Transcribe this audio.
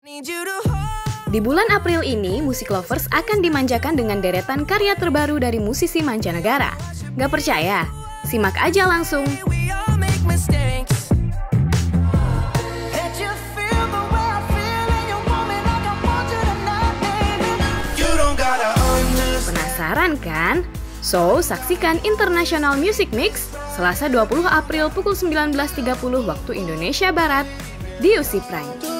Di bulan April ini, musik lovers akan dimanjakan dengan deretan karya terbaru dari musisi mancanegara. Gak percaya? Simak aja langsung. Penasaran kan? So, saksikan International Music Mix Selasa 20 April pukul 19.30 waktu Indonesia Barat di UC Prime.